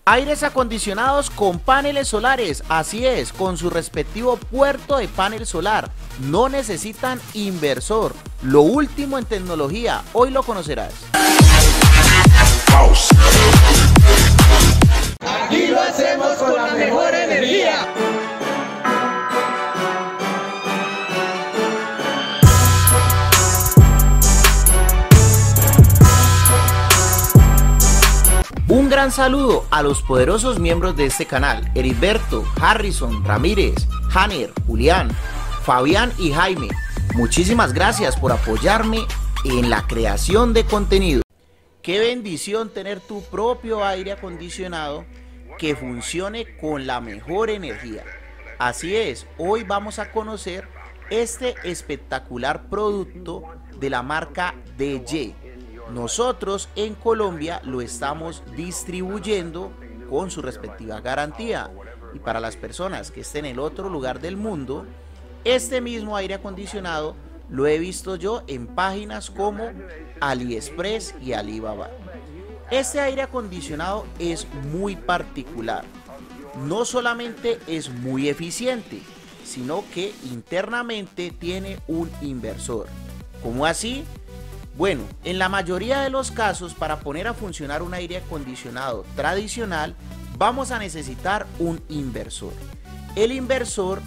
Aires acondicionados con paneles solares, así es, con su respectivo puerto de panel solar. No necesitan inversor. Lo último en tecnología, hoy lo conocerás. Aquí lo hacemos con la mejor energía. Un gran saludo a los poderosos miembros de este canal: Heriberto, Harrison, Ramírez, Hanner, Julián, Fabián y Jaime. Muchísimas gracias por apoyarme en la creación de contenido. Qué bendición tener tu propio aire acondicionado que funcione con la mejor energía. Así es, hoy vamos a conocer este espectacular producto de la marca DJ. Nosotros en Colombia lo estamos distribuyendo con su respectiva garantía, y para las personas que estén en el otro lugar del mundo, este mismo aire acondicionado lo he visto yo en páginas como AliExpress y Alibaba. Este aire acondicionado es muy particular. No solamente es muy eficiente, sino que internamente tiene un inversor. ¿Cómo así? Bueno, en la mayoría de los casos, para poner a funcionar un aire acondicionado tradicional, vamos a necesitar un inversor. El inversor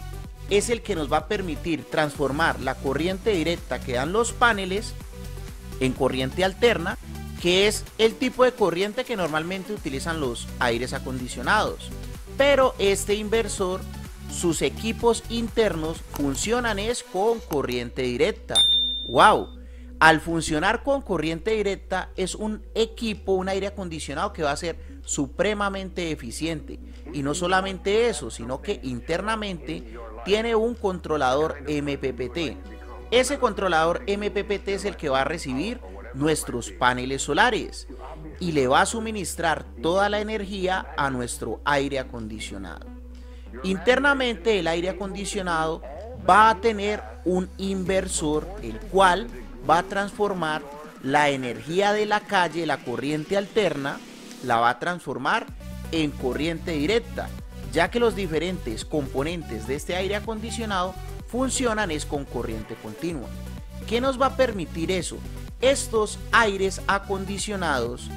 es el que nos va a permitir transformar la corriente directa que dan los paneles en corriente alterna, que es el tipo de corriente que normalmente utilizan los aires acondicionados. Pero este inversor, sus equipos internos funcionan es con corriente directa. ¡Wow! Al funcionar con corriente directa es un equipo, un aire acondicionado que va a ser supremamente eficiente. Y no solamente eso, sino que internamente tiene un controlador MPPT. Ese controlador MPPT es el que va a recibir nuestros paneles solares y le va a suministrar toda la energía a nuestro aire acondicionado. Internamente el aire acondicionado va a tener un inversor, el cual va a transformar la energía de la calle, la corriente alterna, la va a transformar en corriente directa, ya que los diferentes componentes de este aire acondicionado funcionan es con corriente continua. ¿Qué nos va a permitir eso? Estos aires acondicionados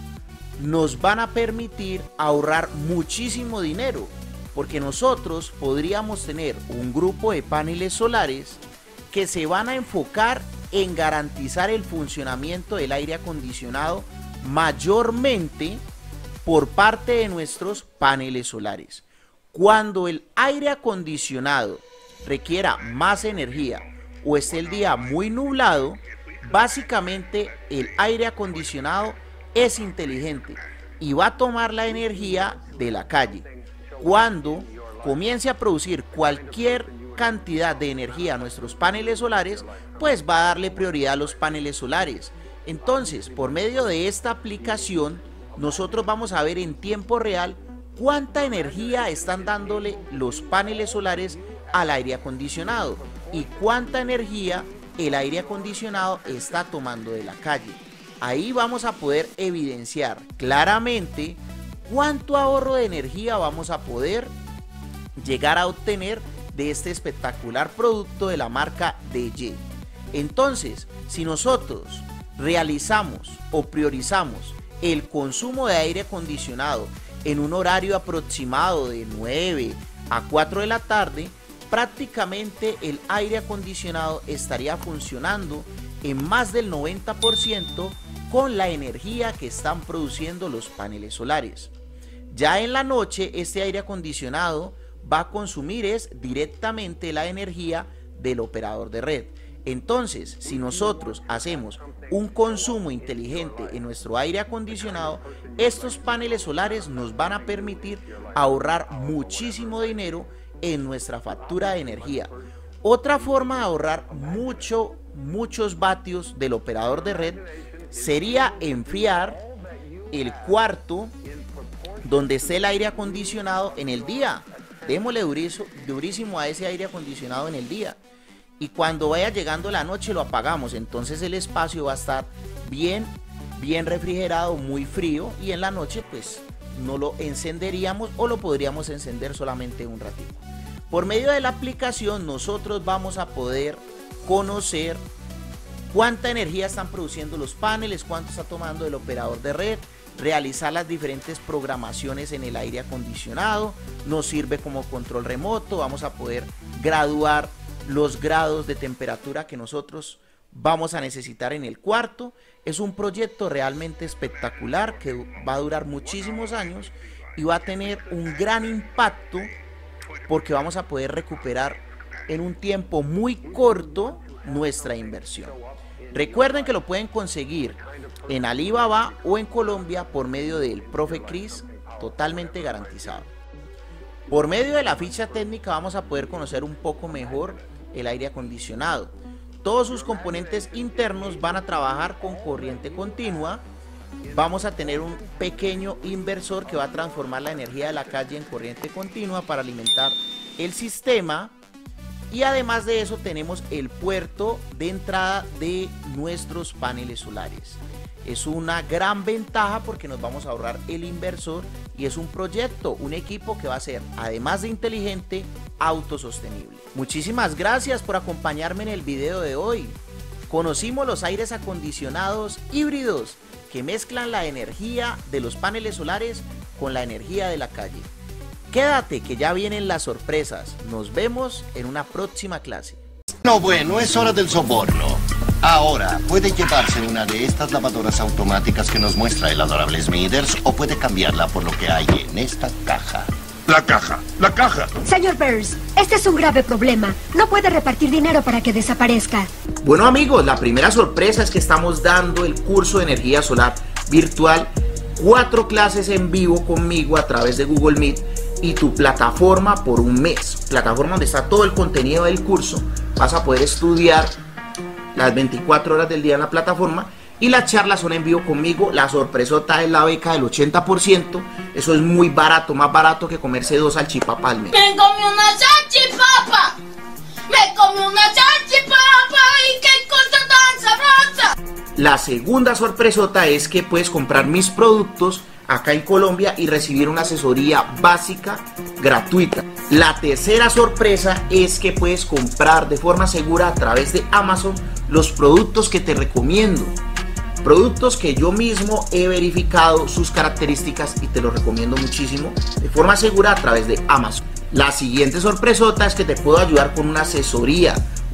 nos van a permitir ahorrar muchísimo dinero, porque nosotros podríamos tener un grupo de paneles solares que se van a enfocar en garantizar el funcionamiento del aire acondicionado mayormente por parte de nuestros paneles solares. Cuando el aire acondicionado requiera más energía o esté el día muy nublado, básicamente el aire acondicionado es inteligente y va a tomar la energía de la calle. Cuando comience a producir cualquier cantidad de energía a nuestros paneles solares, pues va a darle prioridad a los paneles solares. Entonces, por medio de esta aplicación, nosotros vamos a ver en tiempo real cuánta energía están dándole los paneles solares al aire acondicionado y cuánta energía el aire acondicionado está tomando de la calle. Ahí vamos a poder evidenciar claramente cuánto ahorro de energía vamos a poder llegar a obtener de este espectacular producto de la marca DJ. Entonces, si nosotros realizamos o priorizamos el consumo de aire acondicionado en un horario aproximado de 9 a 4 de la tarde, prácticamente el aire acondicionado estaría funcionando en más del 90% con la energía que están produciendo los paneles solares. Ya en la noche, este aire acondicionado va a consumir directamente la energía del operador de red. Entonces, si nosotros hacemos un consumo inteligente en nuestro aire acondicionado, estos paneles solares nos van a permitir ahorrar muchísimo dinero en nuestra factura de energía. Otra forma de ahorrar muchos vatios del operador de red sería enfriar el cuarto donde esté el aire acondicionado en el día. Démosle durísimo a ese aire acondicionado en el día, y cuando vaya llegando la noche lo apagamos. Entonces el espacio va a estar bien refrigerado, muy frío, y en la noche pues no lo encenderíamos o lo podríamos encender solamente un ratito. Por medio de la aplicación nosotros vamos a poder conocer cuánta energía están produciendo los paneles, cuánto está tomando el operador de red, realizar las diferentes programaciones en el aire acondicionado, nos sirve como control remoto, vamos a poder graduar los grados de temperatura que nosotros vamos a necesitar en el cuarto. Es un proyecto realmente espectacular que va a durar muchísimos años y va a tener un gran impacto porque vamos a poder recuperar en un tiempo muy corto nuestra inversión. Recuerden que lo pueden conseguir en Alibaba o en Colombia por medio del Profe Cris, totalmente garantizado. Por medio de la ficha técnica vamos a poder conocer un poco mejor el aire acondicionado. Todos sus componentes internos van a trabajar con corriente continua. Vamos a tener un pequeño inversor que va a transformar la energía de la calle en corriente continua para alimentar el sistema. Y además de eso tenemos el puerto de entrada de nuestros paneles solares. Es una gran ventaja porque nos vamos a ahorrar el inversor y es un proyecto, un equipo que va a ser, además de inteligente, autosostenible. Muchísimas gracias por acompañarme en el video de hoy. Conocimos los aires acondicionados híbridos que mezclan la energía de los paneles solares con la energía de la calle. Quédate que ya vienen las sorpresas. Nos vemos en una próxima clase. No, bueno, es hora del soborno. Ahora, puede llevarse una de estas lavadoras automáticas que nos muestra el adorable Smithers o puede cambiarla por lo que hay en esta caja. La caja, la caja. Señor Burns, este es un grave problema. No puede repartir dinero para que desaparezca. Bueno amigos, la primera sorpresa es que estamos dando el curso de energía solar virtual, 4 clases en vivo conmigo a través de Google Meet y tu plataforma por un mes. Plataforma donde está todo el contenido del curso. Vas a poder estudiar las 24 horas del día en la plataforma y las charlas son en vivo conmigo. La sorpresota es la beca del 80%. Eso es muy barato, más barato que comerse 2 salchipapas al mes. Me comí una salchipapa. Me comí una salchipapa y qué cosa tan sabrosa. La segunda sorpresota es que puedes comprar mis productos acá en Colombia y recibir una asesoría básica gratuita. La tercera sorpresa es que puedes comprar de forma segura a través de Amazon los productos que te recomiendo. Productos que yo mismo he verificado sus características y te los recomiendo muchísimo de forma segura a través de Amazon. La siguiente sorpresota es que te puedo ayudar con una asesoría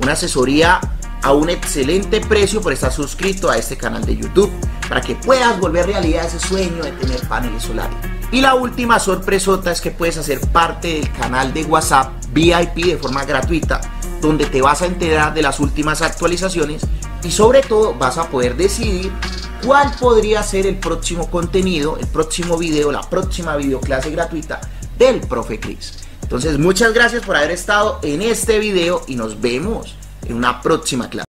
a un excelente precio por estar suscrito a este canal de YouTube, para que puedas volver realidad ese sueño de tener paneles solares. Y la última sorpresota es que puedes hacer parte del canal de WhatsApp VIP de forma gratuita, donde te vas a enterar de las últimas actualizaciones y sobre todo vas a poder decidir cuál podría ser el próximo contenido, el próximo video, la próxima videoclase gratuita del Profe Cris. Entonces muchas gracias por haber estado en este video y nos vemos en una próxima clase.